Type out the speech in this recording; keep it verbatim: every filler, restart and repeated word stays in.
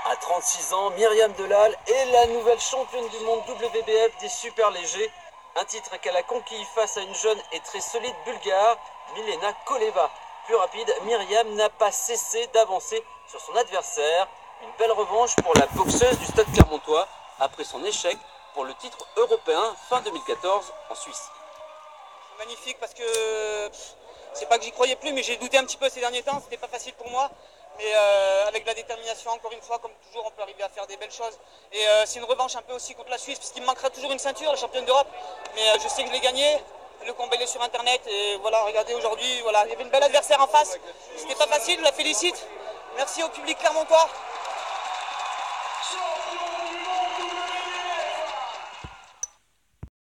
À trente-six ans, Myriam Delal est la nouvelle championne du monde W B F des super légers. Un titre qu'elle a conquis face à une jeune et très solide bulgare, Milena Koleva. Plus rapide, Myriam n'a pas cessé d'avancer sur son adversaire. Une belle revanche pour la boxeuse du Stade Clermontois après son échec pour le titre européen fin deux mille quatorze en Suisse. Magnifique parce que c'est pas que j'y croyais plus, mais j'ai douté un petit peu ces derniers temps. C'était pas facile pour moi, mais euh, avec la détermination, encore une fois, comme toujours, on peut arriver à faire des belles choses. Et euh, c'est une revanche un peu aussi contre la Suisse, parce qu'il me manquera toujours une ceinture, la championne d'Europe. Mais euh, je sais que je l'ai gagné. Le combat il est sur internet et voilà, regardez aujourd'hui, voilà, il y avait une belle adversaire en face. C'était pas facile, je la félicite. Merci au public clermontois.